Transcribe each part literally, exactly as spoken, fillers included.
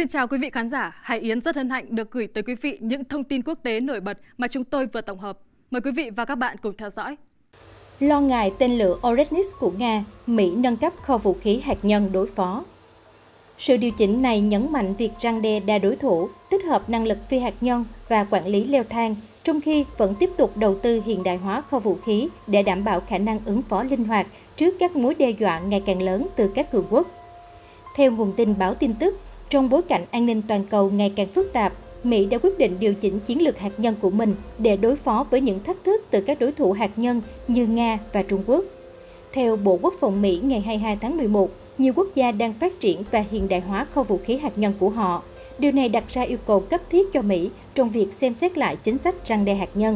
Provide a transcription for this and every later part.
Xin chào quý vị khán giả, Hải Yến rất hân hạnh được gửi tới quý vị những thông tin quốc tế nổi bật mà chúng tôi vừa tổng hợp. Mời quý vị và các bạn cùng theo dõi. Lo ngại tên lửa Oresnis của Nga, Mỹ nâng cấp kho vũ khí hạt nhân đối phó. Sự điều chỉnh này nhấn mạnh việc răn đe đa đối thủ, tích hợp năng lực phi hạt nhân và quản lý leo thang, trong khi vẫn tiếp tục đầu tư hiện đại hóa kho vũ khí để đảm bảo khả năng ứng phó linh hoạt trước các mối đe dọa ngày càng lớn từ các cường quốc. Theo nguồn tin báo tin tức, trong bối cảnh an ninh toàn cầu ngày càng phức tạp, Mỹ đã quyết định điều chỉnh chiến lược hạt nhân của mình để đối phó với những thách thức từ các đối thủ hạt nhân như Nga và Trung Quốc. Theo Bộ Quốc phòng Mỹ ngày hai mươi hai tháng mười một, nhiều quốc gia đang phát triển và hiện đại hóa kho vũ khí hạt nhân của họ. Điều này đặt ra yêu cầu cấp thiết cho Mỹ trong việc xem xét lại chính sách răn đe hạt nhân.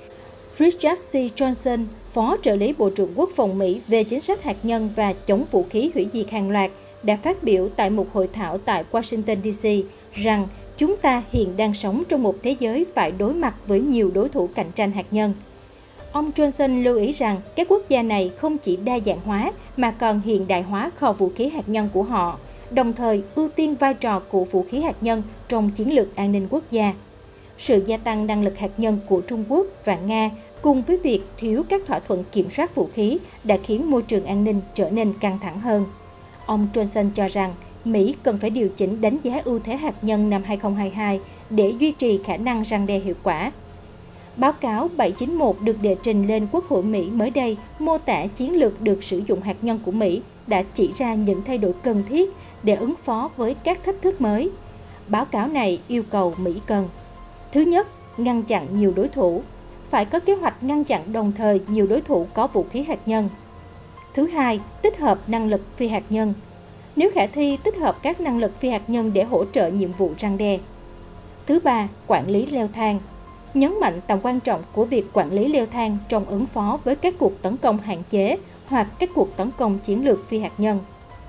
Richard C. Johnson, Phó trợ lý Bộ trưởng Quốc phòng Mỹ về chính sách hạt nhân và chống vũ khí hủy diệt hàng loạt, đã phát biểu tại một hội thảo tại Washington D C rằng chúng ta hiện đang sống trong một thế giới phải đối mặt với nhiều đối thủ cạnh tranh hạt nhân. Ông Johnson lưu ý rằng các quốc gia này không chỉ đa dạng hóa mà còn hiện đại hóa kho vũ khí hạt nhân của họ, đồng thời ưu tiên vai trò của vũ khí hạt nhân trong chiến lược an ninh quốc gia. Sự gia tăng năng lực hạt nhân của Trung Quốc và Nga cùng với việc thiếu các thỏa thuận kiểm soát vũ khí đã khiến môi trường an ninh trở nên căng thẳng hơn. Ông Johnson cho rằng Mỹ cần phải điều chỉnh đánh giá ưu thế hạt nhân năm hai không hai hai để duy trì khả năng răn đe hiệu quả. Báo cáo bảy chín một được đệ trình lên Quốc hội Mỹ mới đây mô tả chiến lược được sử dụng hạt nhân của Mỹ đã chỉ ra những thay đổi cần thiết để ứng phó với các thách thức mới. Báo cáo này yêu cầu Mỹ cần: thứ nhất, ngăn chặn nhiều đối thủ. Phải có kế hoạch ngăn chặn đồng thời nhiều đối thủ có vũ khí hạt nhân. Thứ hai, tích hợp năng lực phi hạt nhân. Nếu khả thi, tích hợp các năng lực phi hạt nhân để hỗ trợ nhiệm vụ răn đe. Thứ ba, quản lý leo thang. Nhấn mạnh tầm quan trọng của việc quản lý leo thang trong ứng phó với các cuộc tấn công hạn chế hoặc các cuộc tấn công chiến lược phi hạt nhân.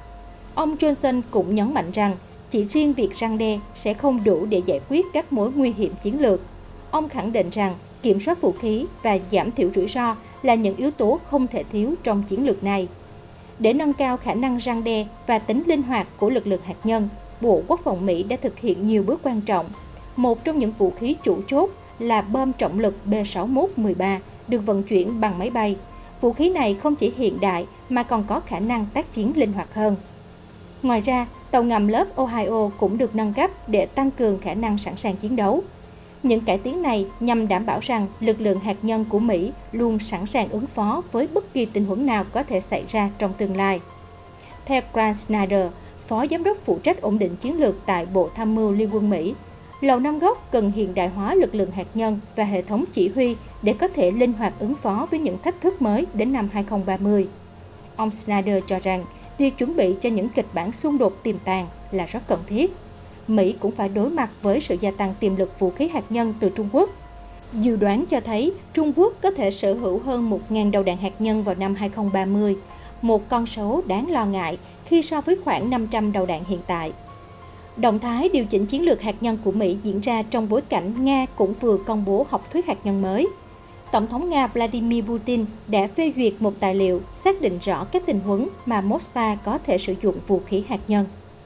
Ông Johnson cũng nhấn mạnh rằng chỉ riêng việc răn đe sẽ không đủ để giải quyết các mối nguy hiểm chiến lược. Ông khẳng định rằng kiểm soát vũ khí và giảm thiểu rủi ro là những yếu tố không thể thiếu trong chiến lược này. Để nâng cao khả năng răn đe và tính linh hoạt của lực lượng hạt nhân, Bộ Quốc phòng Mỹ đã thực hiện nhiều bước quan trọng. Một trong những vũ khí chủ chốt là bom trọng lực B sáu mốt một ba được vận chuyển bằng máy bay. Vũ khí này không chỉ hiện đại mà còn có khả năng tác chiến linh hoạt hơn. Ngoài ra, tàu ngầm lớp Ohio cũng được nâng cấp để tăng cường khả năng sẵn sàng chiến đấu. Những cải tiến này nhằm đảm bảo rằng lực lượng hạt nhân của Mỹ luôn sẵn sàng ứng phó với bất kỳ tình huống nào có thể xảy ra trong tương lai. Theo Grant Snyder, Phó Giám đốc phụ trách ổn định chiến lược tại Bộ Tham mưu Liên quân Mỹ, Lầu Năm Góc cần hiện đại hóa lực lượng hạt nhân và hệ thống chỉ huy để có thể linh hoạt ứng phó với những thách thức mới đến năm hai không ba mươi. Ông Snyder cho rằng việc chuẩn bị cho những kịch bản xung đột tiềm tàng là rất cần thiết. Mỹ cũng phải đối mặt với sự gia tăng tiềm lực vũ khí hạt nhân từ Trung Quốc. Dự đoán cho thấy Trung Quốc có thể sở hữu hơn một nghìn đầu đạn hạt nhân vào năm hai không ba mươi, một con số đáng lo ngại khi so với khoảng năm trăm đầu đạn hiện tại. Động thái điều chỉnh chiến lược hạt nhân của Mỹ diễn ra trong bối cảnh Nga cũng vừa công bố học thuyết hạt nhân mới. Tổng thống Nga Vladimir Putin đã phê duyệt một tài liệu xác định rõ các tình huống mà Moscow có thể sử dụng vũ khí hạt nhân.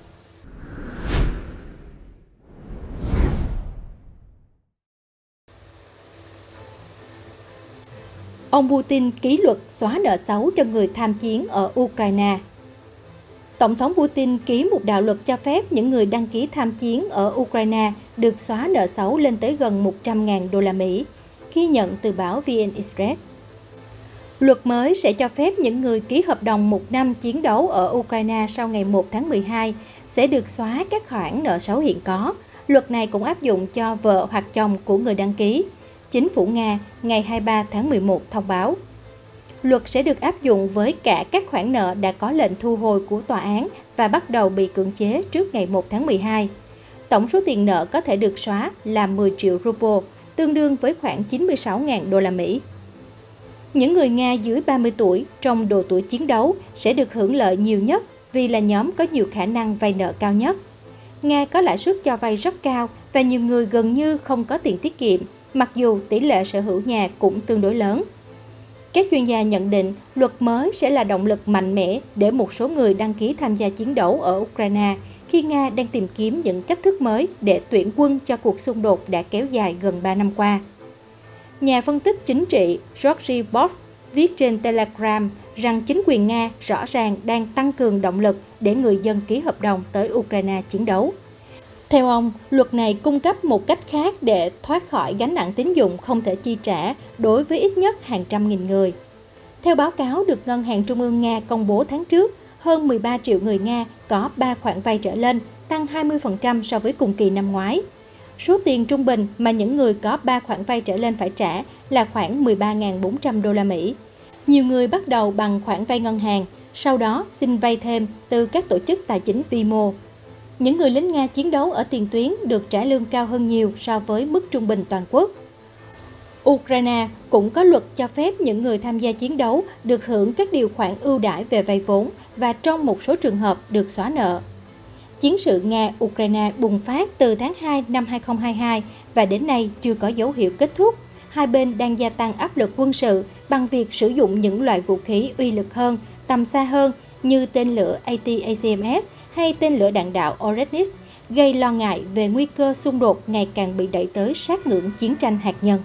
Ông Putin ký luật xóa nợ xấu cho người tham chiến ở Ukraine. Tổng thống Putin ký một đạo luật cho phép những người đăng ký tham chiến ở Ukraine được xóa nợ xấu lên tới gần một trăm nghìn đô la Mỹ, ghi nhận từ báo vê en Express. Luật mới sẽ cho phép những người ký hợp đồng một năm chiến đấu ở Ukraine sau ngày một tháng mười hai sẽ được xóa các khoản nợ xấu hiện có. Luật này cũng áp dụng cho vợ hoặc chồng của người đăng ký. Chính phủ Nga ngày hai mươi ba tháng mười một thông báo. Luật sẽ được áp dụng với cả các khoản nợ đã có lệnh thu hồi của tòa án và bắt đầu bị cưỡng chế trước ngày một tháng mười hai. Tổng số tiền nợ có thể được xóa là mười triệu ruble, tương đương với khoảng chín mươi sáu nghìn đô la Mỹ. Những người Nga dưới ba mươi tuổi trong độ tuổi chiến đấu sẽ được hưởng lợi nhiều nhất vì là nhóm có nhiều khả năng vay nợ cao nhất. Nga có lãi suất cho vay rất cao và nhiều người gần như không có tiền tiết kiệm, mặc dù tỷ lệ sở hữu nhà cũng tương đối lớn. Các chuyên gia nhận định luật mới sẽ là động lực mạnh mẽ để một số người đăng ký tham gia chiến đấu ở Ukraine khi Nga đang tìm kiếm những cách thức mới để tuyển quân cho cuộc xung đột đã kéo dài gần ba năm qua. Nhà phân tích chính trị Georgy Boff viết trên Telegram rằng chính quyền Nga rõ ràng đang tăng cường động lực để người dân ký hợp đồng tới Ukraine chiến đấu. Theo ông, luật này cung cấp một cách khác để thoát khỏi gánh nặng tín dụng không thể chi trả đối với ít nhất hàng trăm nghìn người. Theo báo cáo được Ngân hàng Trung ương Nga công bố tháng trước, hơn mười ba triệu người Nga có ba khoản vay trở lên, tăng hai mươi phần trăm so với cùng kỳ năm ngoái. Số tiền trung bình mà những người có ba khoản vay trở lên phải trả là khoảng mười ba nghìn bốn trăm đô la Mỹ. Nhiều người bắt đầu bằng khoản vay ngân hàng, sau đó xin vay thêm từ các tổ chức tài chính vi mô. Những người lính Nga chiến đấu ở tiền tuyến được trả lương cao hơn nhiều so với mức trung bình toàn quốc. Ukraine cũng có luật cho phép những người tham gia chiến đấu được hưởng các điều khoản ưu đãi về vay vốn và trong một số trường hợp được xóa nợ. Chiến sự Nga-Ukraine bùng phát từ tháng hai năm hai nghìn không trăm hai mươi hai và đến nay chưa có dấu hiệu kết thúc. Hai bên đang gia tăng áp lực quân sự bằng việc sử dụng những loại vũ khí uy lực hơn, tầm xa hơn như tên lửa A T A C M S hay tên lửa đạn đạo Oresnik, gây lo ngại về nguy cơ xung đột ngày càng bị đẩy tới sát ngưỡng chiến tranh hạt nhân.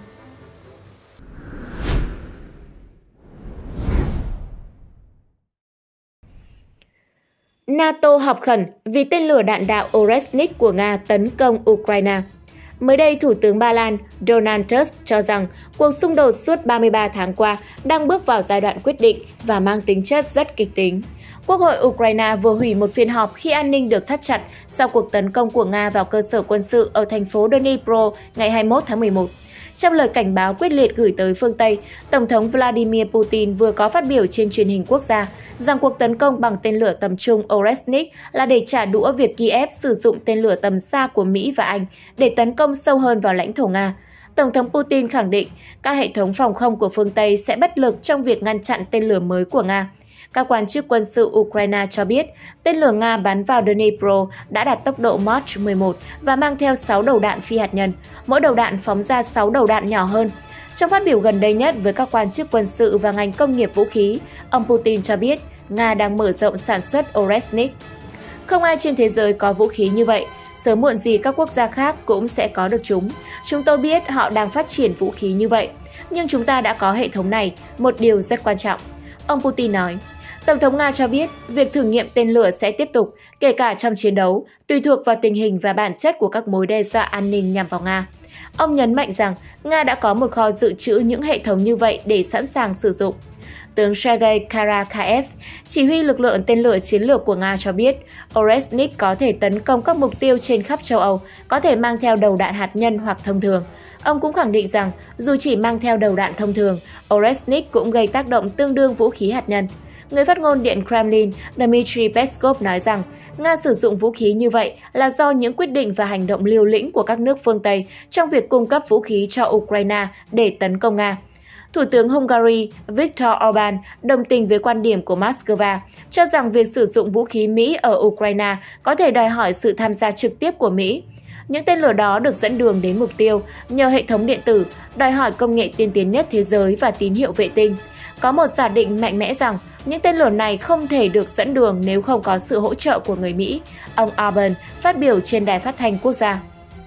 NATO họp khẩn vì tên lửa đạn đạo Oresnik của Nga tấn công Ukraine. Mới đây, Thủ tướng Ba Lan Donald Tusk cho rằng cuộc xung đột suốt ba mươi ba tháng qua đang bước vào giai đoạn quyết định và mang tính chất rất kịch tính. Quốc hội Ukraine vừa hủy một phiên họp khi an ninh được thắt chặt sau cuộc tấn công của Nga vào cơ sở quân sự ở thành phố Dnipro ngày hai mươi mốt tháng mười một. Trong lời cảnh báo quyết liệt gửi tới phương Tây, Tổng thống Vladimir Putin vừa có phát biểu trên truyền hình quốc gia rằng cuộc tấn công bằng tên lửa tầm trung Oresnik là để trả đũa việc Kiev sử dụng tên lửa tầm xa của Mỹ và Anh để tấn công sâu hơn vào lãnh thổ Nga. Tổng thống Putin khẳng định các hệ thống phòng không của phương Tây sẽ bất lực trong việc ngăn chặn tên lửa mới của Nga. Các quan chức quân sự Ukraine cho biết tên lửa Nga bắn vào Dnipro đã đạt tốc độ Mach mười một và mang theo sáu đầu đạn phi hạt nhân, mỗi đầu đạn phóng ra sáu đầu đạn nhỏ hơn. Trong phát biểu gần đây nhất với các quan chức quân sự và ngành công nghiệp vũ khí, ông Putin cho biết Nga đang mở rộng sản xuất Oresnik. Không ai trên thế giới có vũ khí như vậy, sớm muộn gì các quốc gia khác cũng sẽ có được chúng. Chúng tôi biết họ đang phát triển vũ khí như vậy, nhưng chúng ta đã có hệ thống này, một điều rất quan trọng. Ông Putin nói. Tổng thống Nga cho biết việc thử nghiệm tên lửa sẽ tiếp tục, kể cả trong chiến đấu, tùy thuộc vào tình hình và bản chất của các mối đe dọa an ninh nhằm vào Nga. Ông nhấn mạnh rằng Nga đã có một kho dự trữ những hệ thống như vậy để sẵn sàng sử dụng. Tướng Sergei Karakaev, chỉ huy lực lượng tên lửa chiến lược của Nga cho biết Oresnik có thể tấn công các mục tiêu trên khắp châu Âu, có thể mang theo đầu đạn hạt nhân hoặc thông thường. Ông cũng khẳng định rằng dù chỉ mang theo đầu đạn thông thường, Oresnik cũng gây tác động tương đương vũ khí hạt nhân. Người phát ngôn Điện Kremlin Dmitry Peskov nói rằng Nga sử dụng vũ khí như vậy là do những quyết định và hành động liều lĩnh của các nước phương Tây trong việc cung cấp vũ khí cho Ukraine để tấn công Nga. Thủ tướng Hungary Viktor Orbán đồng tình với quan điểm của Moscow, cho rằng việc sử dụng vũ khí Mỹ ở Ukraine có thể đòi hỏi sự tham gia trực tiếp của Mỹ. Những tên lửa đó được dẫn đường đến mục tiêu nhờ hệ thống điện tử, đòi hỏi công nghệ tiên tiến nhất thế giới và tín hiệu vệ tinh. Có một giả định mạnh mẽ rằng những tên lửa này không thể được dẫn đường nếu không có sự hỗ trợ của người Mỹ, ông Orbán phát biểu trên đài phát thanh quốc gia.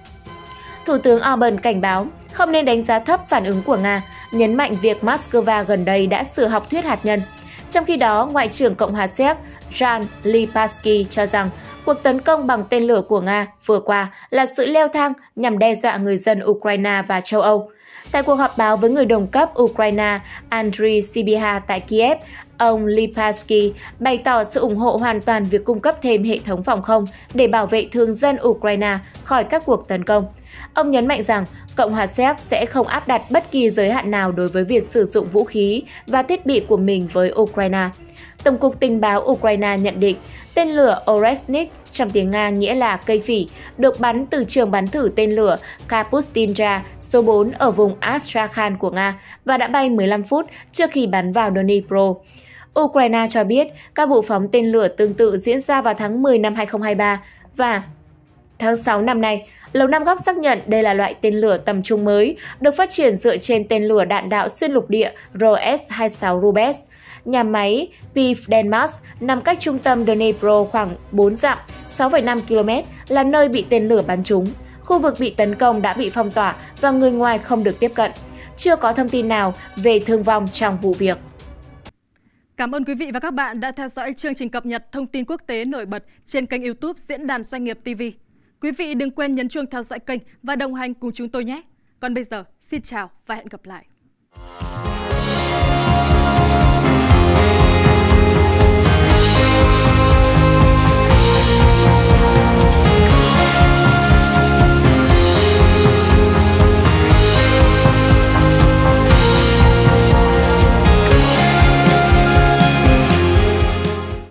Thủ tướng Orbán cảnh báo không nên đánh giá thấp phản ứng của Nga, nhấn mạnh việc Moscow gần đây đã sửa học thuyết hạt nhân. Trong khi đó, Ngoại trưởng Cộng hòa Séc Jan Lipavsky cho rằng cuộc tấn công bằng tên lửa của Nga vừa qua là sự leo thang nhằm đe dọa người dân Ukraine và châu Âu. Tại cuộc họp báo với người đồng cấp Ukraine Andriy Sybiha tại Kiev, ông Lipavsky bày tỏ sự ủng hộ hoàn toàn việc cung cấp thêm hệ thống phòng không để bảo vệ thường dân Ukraine khỏi các cuộc tấn công. Ông nhấn mạnh rằng Cộng hòa Séc sẽ không áp đặt bất kỳ giới hạn nào đối với việc sử dụng vũ khí và thiết bị của mình với Ukraine. Tổng cục Tình báo Ukraine nhận định tên lửa Oresnik, trong tiếng Nga nghĩa là cây phỉ, được bắn từ trường bắn thử tên lửa Kapustinka số bốn ở vùng Astrakhan của Nga và đã bay mười lăm phút trước khi bắn vào Dnipro. Ukraine cho biết các vụ phóng tên lửa tương tự diễn ra vào tháng mười năm hai nghìn không trăm hai mươi ba và tháng sáu năm nay. Lầu Năm Góc xác nhận đây là loại tên lửa tầm trung mới, được phát triển dựa trên tên lửa đạn đạo xuyên lục địa R S hai mươi sáu Rubes. Nhà máy pê i vê Denmark nằm cách trung tâm Dnipro khoảng bốn dặm, sáu phẩy năm ki lô mét, là nơi bị tên lửa bắn trúng. Khu vực bị tấn công đã bị phong tỏa và người ngoài không được tiếp cận. Chưa có thông tin nào về thương vong trong vụ việc. Cảm ơn quý vị và các bạn đã theo dõi chương trình cập nhật thông tin quốc tế nổi bật trên kênh YouTube Diễn đàn Doanh nghiệp ti vi. Quý vị đừng quên nhấn chuông theo dõi kênh và đồng hành cùng chúng tôi nhé. Còn bây giờ, xin chào và hẹn gặp lại.